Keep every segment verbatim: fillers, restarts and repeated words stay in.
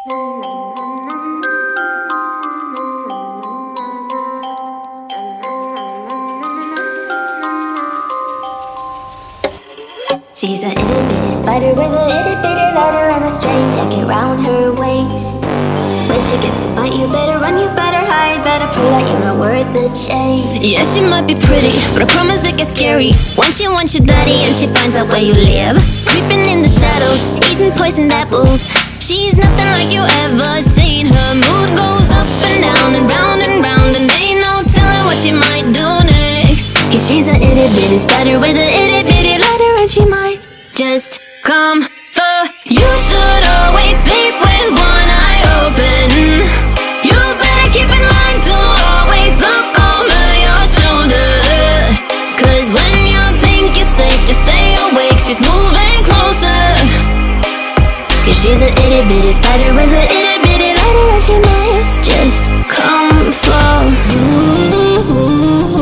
She's a itty bitty spider with a itty bitty letter and a string jacket round her waist. When she gets a bite, you better run, you better hide, better pray that you're not worth the chase. Yeah, she might be pretty, but I promise it gets scary when she wants your daddy and she finds out where you live. Creeping in the shadows, eating poisoned apples. She's nothing like you ever seen. Her mood goes up and down and round and round, and ain't no telling what she might do next. Cause she's a itty bitty spider with a itty bitty letter, and she might just come for you. Should always sleep with one eye open. You better keep in mind to always look over your shoulder. Cause when you think you're safe, just stay awake, she's moving closer. Cause she's a itty bitty spider with a itty bitty letter, and she might just come for you.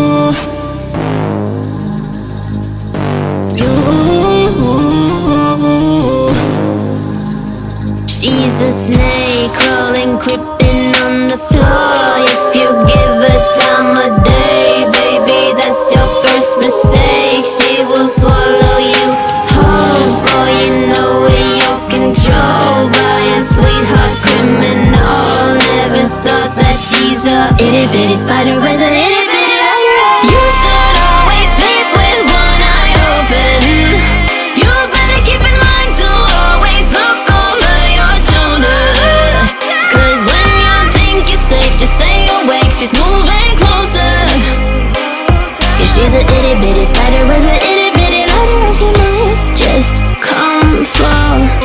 She's a snake crawling, creeping on the floor. If you give her time of day, baby, that's your first mistake. She will swallow you whole, for you know it, you're controlled by a sweetheart criminal. Never thought that she's a itty bitty spider with a itty bitty letter. You should always sleep with one eye open. You better keep in mind to always look over your shoulder. Cause when you think you're safe, just stay awake, she's moving closer. Cause she's a itty bitty spider with a itty bitty letter, and she might just come for.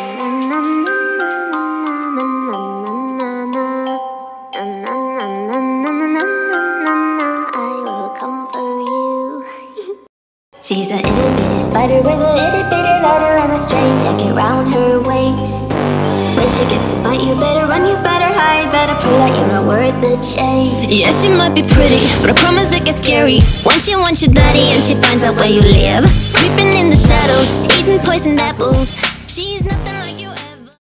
She's a itty bitty spider with a itty bitty letter and a string jacket round her waist. When she gets a bite, you better run, you better hide, better pray that you're not worth the chase. Yeah, she might be pretty, but I promise it gets scary when she wants your daddy and she finds out where you live. Creeping in the shadows, eating poisoned apples. She's nothing